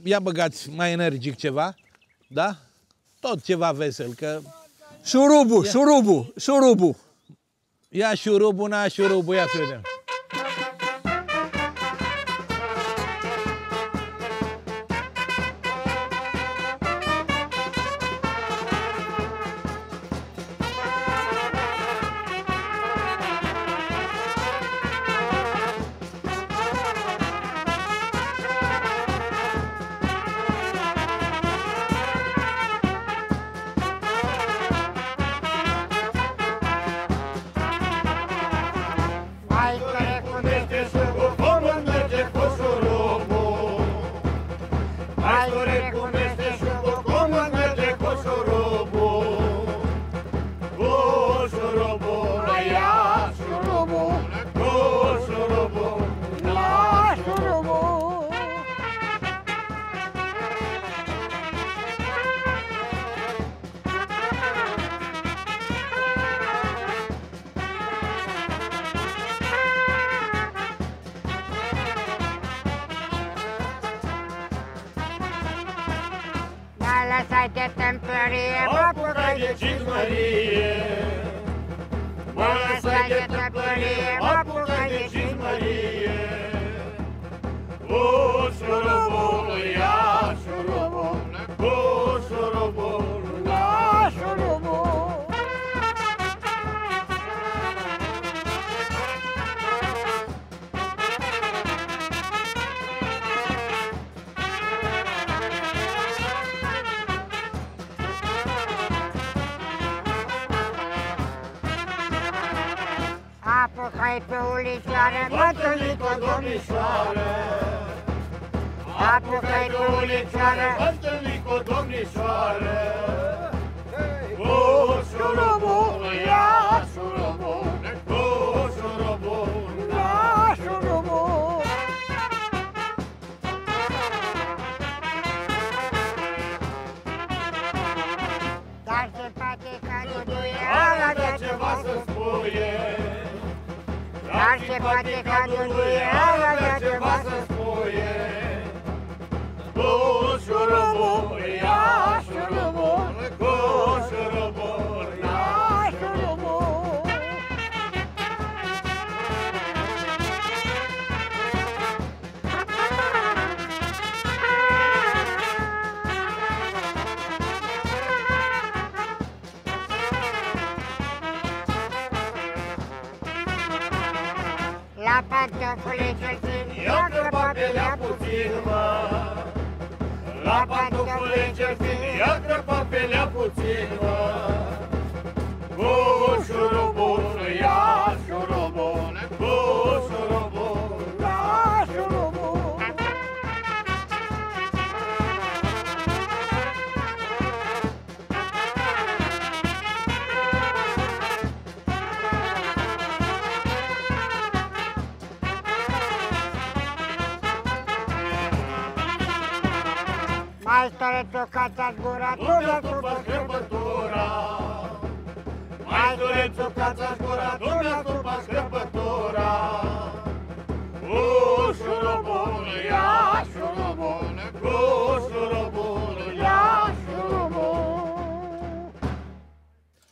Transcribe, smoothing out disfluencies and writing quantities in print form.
ia băgați mai energic ceva, da? Tot ceva vesel, că... Șurubul, șurubul, șurubul. Ia șurubul, n-a șurubul, ia să vedem. Lăsai-te tâmpărie, mă apucă de cizmărie. Mă lăsai de tâmpărie, mă apucă de cizmărie. O, șurubul, ia șurubul, o, șurubul, ia șurubul. Apucă-i pe ulicioară, mă întâlni cu o domnișoară. Apucă-i pe ulicioară, mă întâlni cu o domnișoară. O, șurubul, ia șurubul, o, șurubul, ia șurubul. Dar simpatica Duduie are ceva să spuie. Dar simpatica Duduie are ceva să spuie. Cu șurubul, ia șurubul, cu șurubul, ia șurubul. La pantofule cel fin, ia crăpa pe lea puțin, mă. La pantofule cel fin, ia crăpa pe lea puțin, mă. Cu șurubul, ia șurubul, cu șurubul, ia șurubul. Maestore, țucați-ați gura, tu de-ți după scârbătura. Maestore, țucați-ați gura.